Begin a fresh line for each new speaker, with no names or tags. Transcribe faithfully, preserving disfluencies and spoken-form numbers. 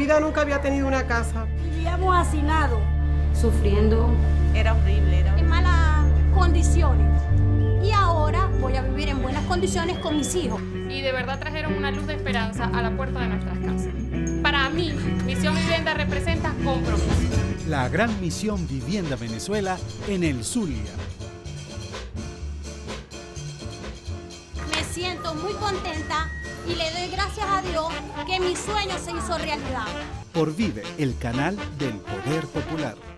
vida nunca había tenido una casa.
Vivíamos hacinados.
Sufriendo.
Era horrible, era
en malas condiciones. Y ahora voy a vivir en buenas condiciones con mis hijos.
Y de verdad trajeron una luz de esperanza a la puerta de nuestras casas. Para mí, Misión Vivienda representa compromiso.
La gran Misión Vivienda Venezuela en el Zulia.
Me siento muy contenta y le doy gracias a Dios que mi sueño se hizo realidad.
Por Vive, el canal del Poder Popular.